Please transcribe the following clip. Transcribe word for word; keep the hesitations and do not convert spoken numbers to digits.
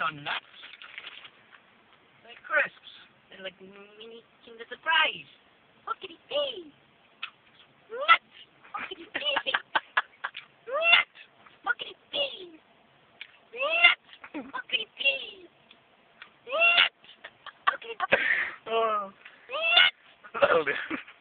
on nuts. Like crisps. They're like mini Kinder Surprise. Hookity pee. Nuts. Hookity pee. Nuts. Hookity pee. Nuts. Hookity pee. Nuts. Hookity pee. Oh. Nuts. That'll do.